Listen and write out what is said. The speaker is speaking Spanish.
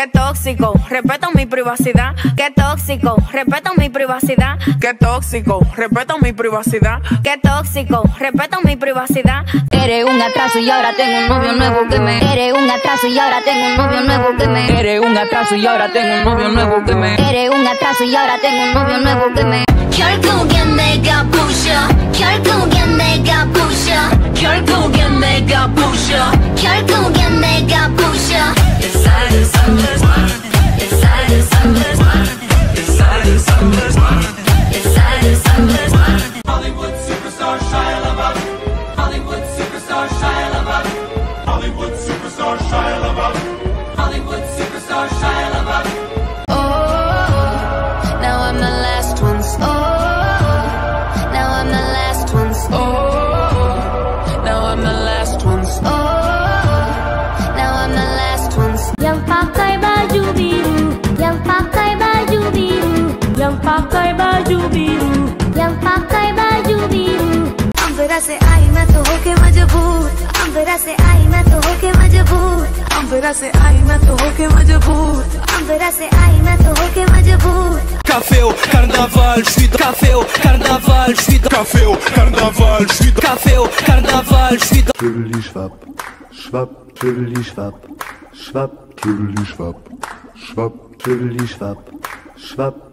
Qué tóxico, respeto mi privacidad. Qué tóxico, respeto mi privacidad. Qué tóxico, respeto mi privacidad. Qué tóxico, respeto mi privacidad. Eres un atraso y ahora tengo un novio nuevo que me. Eres un atraso y ahora tengo un novio nuevo que me. Eres un atraso y ahora tengo un novio nuevo que me. Eres un atraso y ahora tengo un novio nuevo que me. 결국엔 내가 부셔 결국엔 내가 부셔 결국엔 내가 부셔 결국엔 내가 부셔 Inside is summer's Inside is summer's Inside is summer's Inside is summer's Hollywood superstar Shia LaBeouf Hollywood superstar Shia LaBeouf Hollywood superstar Shia LaBeouf Hollywood superstar Shia LaBeouf Now I'm the last one. Now I'm the last one. Now I'm the last one. Now I'm the last one. Yang pakai baju biru, yang pakai baju biru, yang pakai baju biru, yang pakai baju biru. अंबरा से आई मैं तो होके मजबूर अंबरा से आई मैं तो होके मजबूर अंबरा से आई मैं तो होके मजबूर अंबरा से आई मैं तो होके मजबूर Café au carnaval, je suis café au carnaval, je suis café au carnaval, je suis café au carnaval, je suis Tüdeli schwapp, schwapp, tüdeli schwapp, schwapp, tüdeli schwapp, schwapp, tüdeli schwapp, schwapp.